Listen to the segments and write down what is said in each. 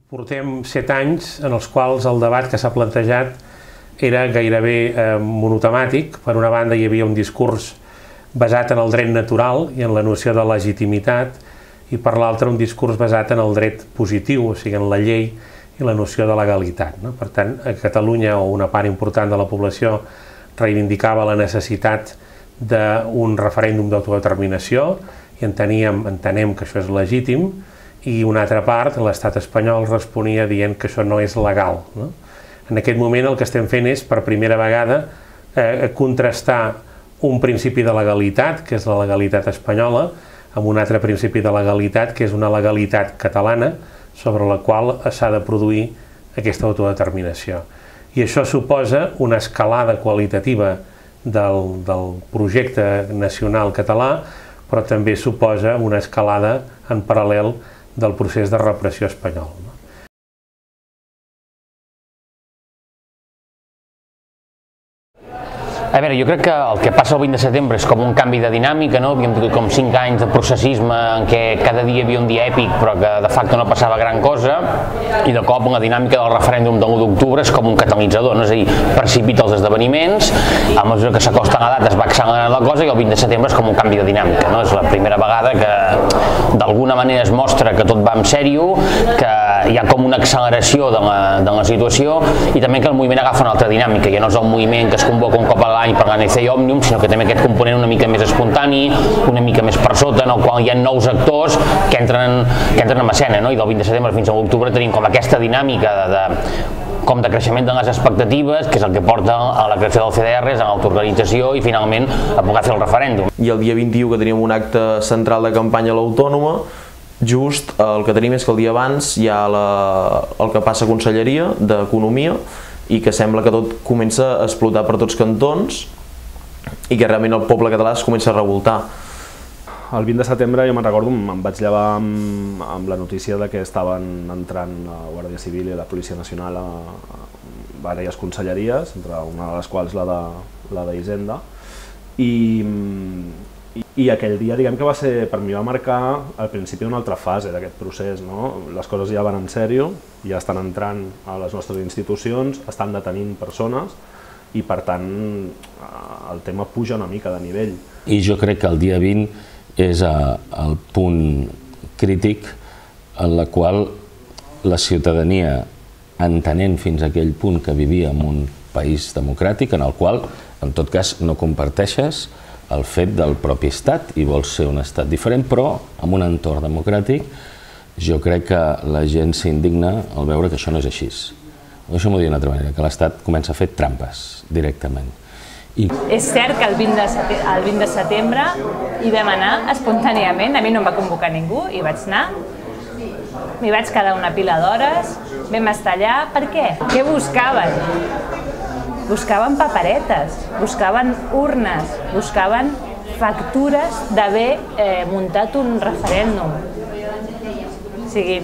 Portem 7 anys en els quals el debat que s'ha plantejat era gairebé monotemàtic. Per una banda hi havia un discurs basat en el dret natural i en la noció de legitimitat, i per l'altra un discurs basat en el dret positiu, o sigui, en la llei i la noció de legalitat. Per tant, a Catalunya, o una part important de la població, reivindicava la necessitat d'un referèndum d'autodeterminació i entenem que això és legítim, i una altra part, l'estat espanyol responia dient que això no és legal. En aquest moment el que estem fent és, per primera vegada, contrastar un principi de legalitat, que és la legalitat espanyola, amb un altre principi de legalitat, que és una legalitat catalana, sobre la qual s'ha de produir aquesta autodeterminació. I això suposa una escalada qualitativa del projecte nacional català, però també suposa una escalada en paral·lel del procés de repressió espanyol. A veure, jo crec que el que passa el 20 de setembre és com un canvi de dinàmica, no? Havíem tingut com 5 anys de processisme en què cada dia hi havia un dia èpic però que de facto no passava gran cosa, i de cop la dinàmica del referèndum de l'1 d'octubre és com un catalitzador, no? És a dir, precipita els esdeveniments, a mesura que s'acosten a data es va accelerant la cosa, i el 20 de setembre és com un canvi de dinàmica, no? És la primera vegada que d'alguna manera es mostra que tot va en sèrio, que hi ha com una acceleració de la situació, i també que el moviment agafa una altra dinàmica. Ja no és el moviment que es convoca un cop a l'any per l'ANC i Òmnium, sinó que també aquest component una mica més espontani, una mica més per sota, en el qual hi ha nous actors que entren en escena, no? I del 20 de setembre fins a l'octubre tenim com aquesta dinàmica com de creixement de les expectatives, que és el que porta a la creació del CDRs, a l'autoorganització i finalment a poder fer el referèndum. I el dia 21, que teníem un acte central de campanya a l'Autònoma, just el que tenim és que el dia abans hi ha el que passa a Conselleria d'Economia, i que sembla que tot comença a explotar per tots cantons i que realment el poble català es comença a revoltar. El 20 de setembre jo me'n recordo, em vaig llevar amb la notícia de que estaven entrant la Guàrdia Civil i la Policia Nacional a diverses conselleries, entre una de les quals la d'Hisenda, i aquell dia, diguem que va ser, per mi va marcar al principi una altra fase d'aquest procés, no? Les coses ja van en sèrio, ja estan entrant a les nostres institucions, estan detenint persones i per tant el tema puja una mica de nivell. I jo crec que el dia 20 és el punt crític en la qual la ciutadania, entenent fins a aquell punt que vivia en un país democràtic en el qual, en tot cas, no comparteixes el fet del propi estat i vols ser un estat diferent, però amb un entorn democràtic, jo crec que la gent s'indigna al veure que això no és així. Això m'ho diu d'una altra manera, que l'estat comença a fer trampes directament. És cert que el 20 de setembre hi vam anar espontàniament, a mi no em va convocar ningú, hi vaig anar, m'hi vaig quedar una pila d'hores, vam estar allà, per què? Què buscaven? Buscaven paperetes, buscaven urnes, buscaven factures d'haver muntat un referèndum. O sigui...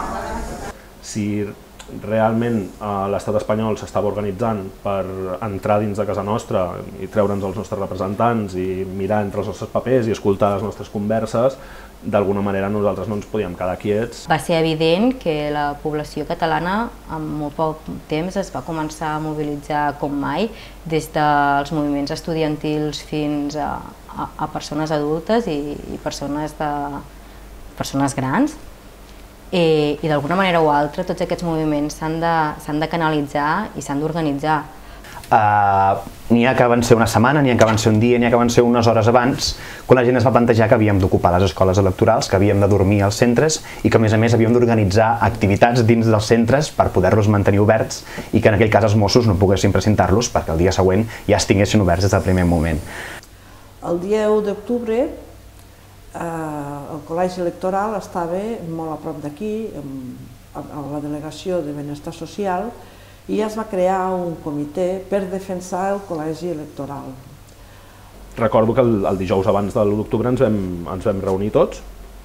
Si realment l'estat espanyol s'estava organitzant per entrar dins de casa nostra i treure'ns els nostres representants i mirar entre els nostres papers i escoltar les nostres converses, d'alguna manera nosaltres no ens podíem quedar quiets. Va ser evident que la població catalana en molt poc temps es va començar a mobilitzar com mai, des dels moviments estudiantils fins a persones adultes i persones grans. I d'alguna manera o altra tots aquests moviments s'han de canalitzar i s'han d'organitzar. N'hi ha que van ser una setmana, n'hi ha que van ser un dia, n'hi ha que van ser unes hores abans, quan la gent es va plantejar que havíem d'ocupar les escoles electorals, que havíem de dormir als centres i que a més havíem d'organitzar activitats dins dels centres per poder-los mantenir oberts i que en aquell cas els Mossos no poguessin precintar-los perquè el dia següent ja estiguessin oberts des del primer moment. El dia 1 d'octubre el col·legi electoral estava molt a prop d'aquí, a la delegació de Benestar Social, i es va crear un comitè per defensar el col·legi electoral. Recordo que el dijous abans de l'1 d'octubre ens vam reunir tots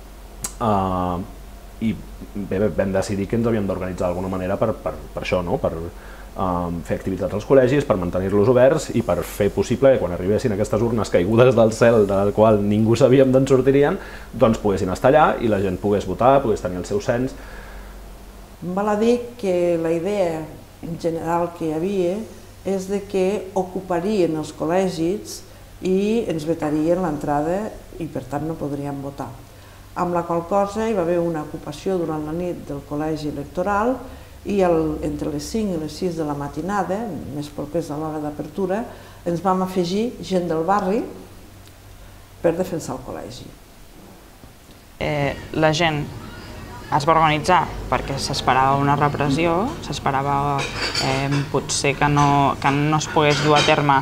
i vam decidir que ens havíem d'organitzar d'alguna manera per això, per fer activitats als col·legis, per mantenir-los oberts i per fer possible que quan arribessin aquestes urnes caigudes del cel, del qual ningú sabíem d'on sortirien, doncs poguessin estar allà i la gent pogués votar, pogués tenir el seu cens. Val a dir que la idea general que hi havia és de que ocuparien els col·legis i ens vetarien l'entrada i per tant no podríem votar. Amb la qual cosa hi va haver una ocupació durant la nit del col·legi electoral i entre les 5 i les 6 de la matinada, més propers a l'hora d'apertura, ens vam afegir gent del barri per defensar el col·legi. La gent es va organitzar perquè s'esperava una repressió, s'esperava potser que no es pogués dur a terme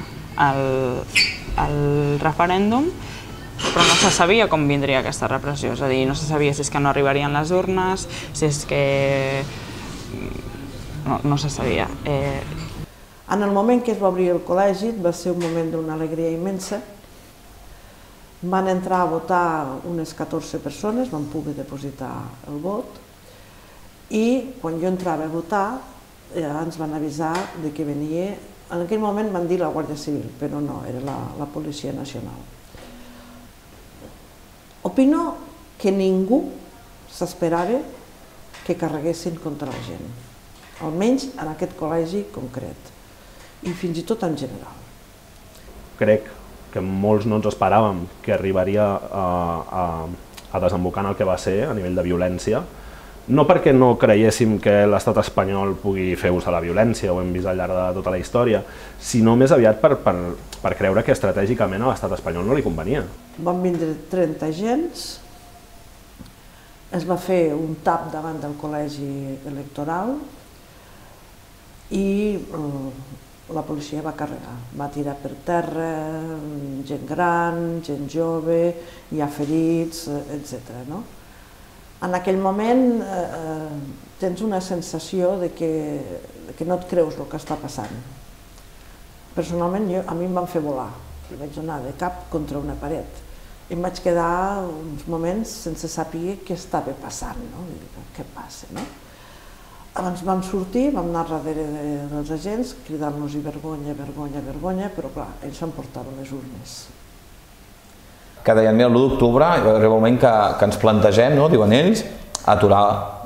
el referèndum, però no se sabia com vindria aquesta repressió, és a dir, no se sabia si és que no arribarien les urnes, si és que... no se sabia. En el moment que es va obrir el col·legi va ser un moment d'una alegria immensa. Van entrar a votar unes 14 persones, van poder depositar el vot, i quan jo entrava a votar ens van avisar que venia, en aquell moment van dir la Guàrdia Civil, però no, era la Policia Nacional. Opino que ningú s'esperava que carreguessin contra la gent, almenys en aquest col·legi concret, i fins i tot en general. Crec que molts no ens esperàvem que arribaria a desembocar en el que va ser a nivell de violència, no perquè no creiéssim que l'estat espanyol pugui fer ús de la violència, ho hem vist al llarg de tota la història, sinó més aviat per creure que estratègicament a l'estat espanyol no li convenia. Van vindre 30 agents, es va fer un tap davant del col·legi electoral i la policia va carregar, va tirar per terra gent gran, gent jove, hi ha ferits, etc. En aquell moment tens una sensació de que no et creus el que està passant. Personalment a mi em van fer volar, vaig anar de cap contra una paret. I em vaig quedar uns moments sense saber què estava passant, què passa. Abans vam sortir, vam anar darrere dels agents, cridant-los-hi vergonya, vergonya, vergonya, però clar, ells s'emportaven les urnes. Que deien, mira, l'1 d'octubre arriba un moment que ens plantegem, diuen ells, aturar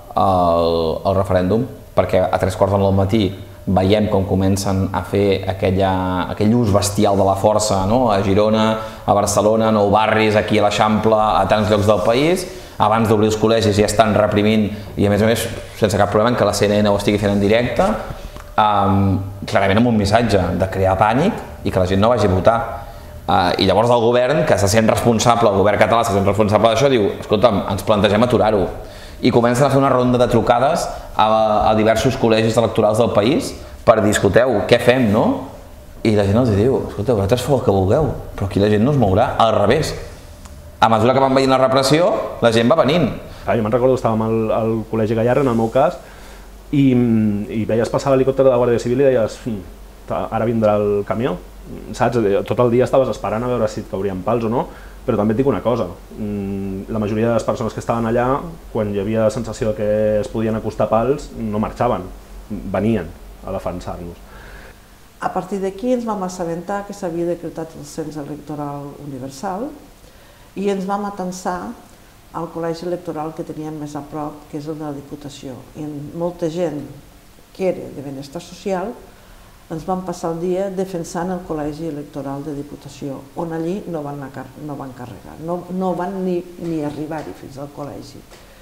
el referèndum, perquè a 3:15 del matí veiem com comencen a fer aquell ús bestial de la força a Girona, a Barcelona, a Nou Barris, aquí a l'Eixample, a tants llocs del país. Abans d'obrir els col·legis ja estan reprimint, i a més sense cap problema que la CNN ho estigui fent en directe, clarament amb un missatge de crear pànic i que la gent no vagi a votar. I llavors el govern, que se sent responsable, el govern català se sent responsable d'això, diu, escolta'm, ens plantegem aturar-ho. I comencen a fer una ronda de trucades a diversos col·legis electorals del país per dir, escolteu, què fem, no? I la gent els diu, escolteu, vosaltres feu el que vulgueu, però aquí la gent no es mourà, al revés. A mesura que van veient la repressió, la gent va venint. Jo me'n recordo que estàvem al Col·legi Gallarra, en el meu cas, i veies passar l'helicòpter de la Guàrdia Civil i deies, ara vindrà el camió. Saps? Tot el dia estaves esperant a veure si et caurien pals o no, però també et dic una cosa, la majoria de les persones que estaven allà, quan hi havia la sensació que es podien acostar pals, no marxaven, venien a defensar-nos. A partir d'aquí ens vam assabentar que s'havia decretat el cens electoral universal i ens vam atansar al col·legi electoral que teníem més a prop, que és el de la Diputació. I molta gent que era de benestar social ens vam passar el dia defensant el col·legi electoral de Diputació, on allí no van carregar, no van ni arribar-hi fins al col·legi.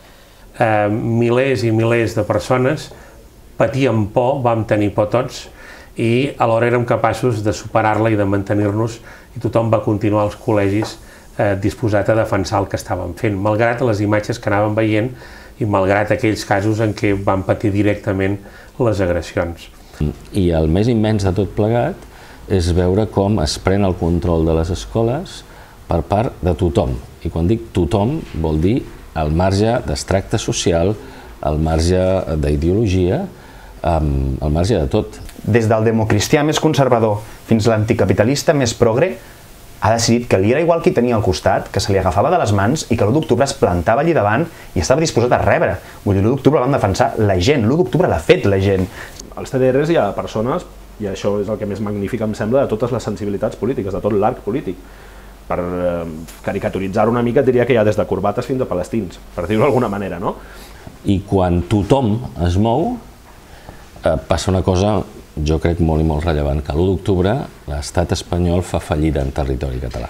Milers i milers de persones patíem por, vam tenir por tots, i alhora érem capaços de superar-la i de mantenir-nos, i tothom va continuar als col·legis disposat a defensar el que estàvem fent, malgrat les imatges que anàvem veient i malgrat aquells casos en què van patir directament les agressions. I el més immens de tot plegat és veure com es pren el control de les escoles per part de tothom. I quan dic tothom vol dir al marge d'extracte social, al marge d'ideologia, al marge de tot. Des del democristià més conservador fins a l'anticapitalista més progre, ha decidit que li era igual qui tenia al costat, que se li agafava de les mans i que l'1 d'octubre es plantava allí davant i estava disposat a rebre. Vull dir, l'1 d'octubre el van defensar la gent, l'1 d'octubre l'ha fet la gent. Als CDRs hi ha persones, i això és el que més magnífic em sembla, de totes les sensibilitats polítiques, de tot l'arc polític. Per caricaturitzar una mica diria que hi ha des de corbates fins a palestins, per dir-ho d'alguna manera, no? I quan tothom es mou, passa una cosa, jo crec, molt i molt rellevant, que l'1 d'octubre l'estat espanyol fa fallida en territori català.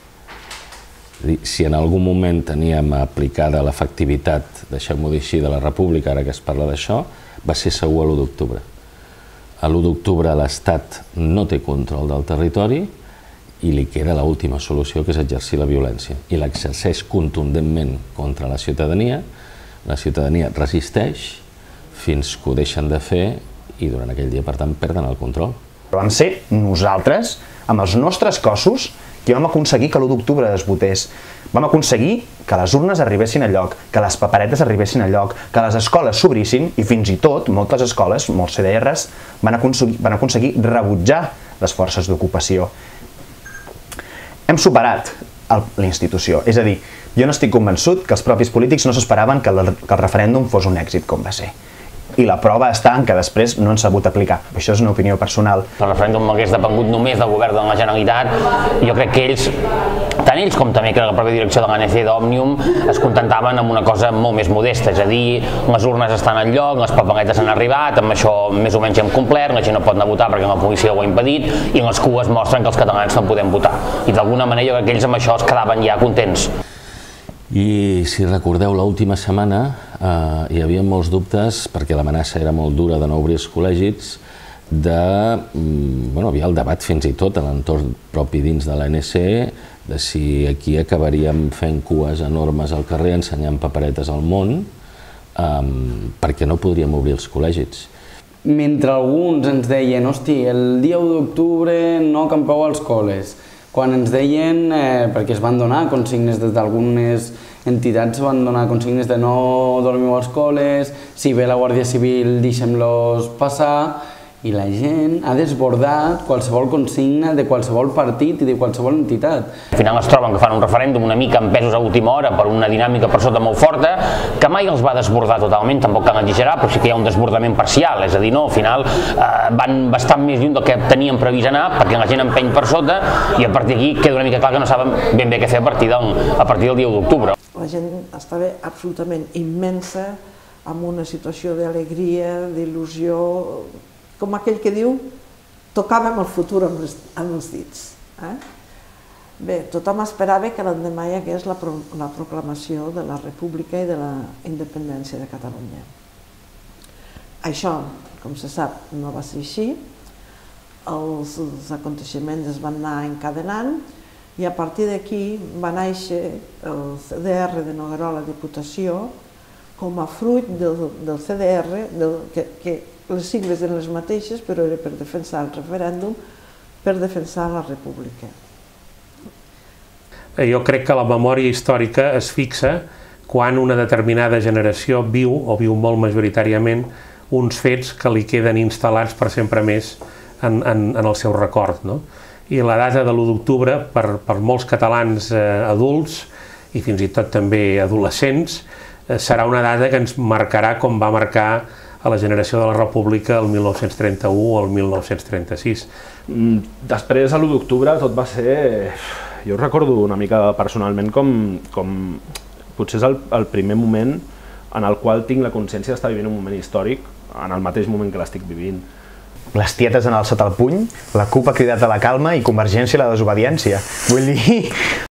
Si en algun moment teníem aplicada l'efectivitat, deixem-ho dir així, de la República, ara que es parla d'això, va ser segur l'1 d'octubre. L'1 d'octubre l'estat no té control del territori i li queda l'última solució, que és exercir la violència. I l'exerceix contundentment contra la ciutadania resisteix fins que ho deixen de fer i durant aquell dia, per tant, perden el control. Vam ser nosaltres, amb els nostres cossos, que vam aconseguir que l'1 d'octubre es votés. Vam aconseguir que les urnes arribessin a lloc, que les paperetes arribessin a lloc, que les escoles s'obrissin i fins i tot moltes escoles, molts CDRs, van aconseguir rebutjar les forces d'ocupació. Hem superat la institució, és a dir, jo no estic convençut que els propis polítics no s'esperaven que el referèndum fos un èxit com va ser. I la prova està en que després no han sabut aplicar. Això és una opinió personal. El referèndum hagués depengut només del govern de la Generalitat. Jo crec que ells, tant ells com també la pròpia direcció de l'ANC d'Òmnium, es contentaven amb una cosa molt més modesta, és a dir, les urnes estan al lloc, les paperetes han arribat, amb això més o menys hem complert, la gent no pot anar a votar perquè la policia ho ha impedit i les cues mostren que els catalans no podem votar. I d'alguna manera jo crec que ells amb això es quedaven ja contents. I si recordeu, l'última setmana hi havia molts dubtes, perquè l'amenaça era molt dura de no obrir els col·legis, havia el debat fins i tot a l'entorn propi dins de l'ANC, de si aquí acabaríem fent cues enormes al carrer, ensenyant paperetes al món, perquè no podríem obrir els col·legis. Mentre alguns ens deien, hosti, el dia 1 d'octubre no campeu als col·les, quan ens deien, perquè es van donar consignes des d'algunes entitats, van donar consignes de no dormiu als col·les, si ve la Guàrdia Civil deixem-los passar, i la gent ha desbordat qualsevol consigna de qualsevol partit i de qualsevol entitat. Al final es troben que fan un referèndum una mica empesos a última hora per una dinàmica per sota molt forta, que mai els va desbordar totalment, tampoc cal exagerar, però sí que hi ha un desbordament parcial, és a dir, no, al final van bastant més lluny del que tenien previst anar, perquè la gent empeny per sota, i a partir d'aquí queda una mica clar que no saben ben bé què fer a partir del dia 1 d'octubre. La gent estava absolutament immensa, amb una situació d'alegria, d'il·lusió, com aquell que diu, tocàvem el futur amb els dits. Bé, tothom esperava que l'endemà hi hagués la proclamació de la República i de la independència de Catalunya. Això, com se sap, no va ser així. Els aconteixements es van anar encadenant i a partir d'aquí va néixer el CDR de Noguerola Diputació com a fruit del CDR, que les sigles eren les mateixes, però era per defensar el referèndum, per defensar la República. Jo crec que la memòria històrica es fixa quan una determinada generació viu, o viu molt majoritàriament, uns fets que li queden instal·lats per sempre més en el seu record. I la data de l'1 d'octubre, per molts catalans adults, i fins i tot també adolescents, serà una data que ens marcarà com va marcar a la generació de la República el 1931 o el 1936. Després, a l'1 d'octubre, tot va ser... Jo ho recordo una mica personalment com potser és el primer moment en el qual tinc la consciència d'estar vivint un moment històric en el mateix moment que l'estic vivint. Les tietes han alçat el puny, la CUP ha cridat a la calma i Convergència a la desobediència. Vull dir...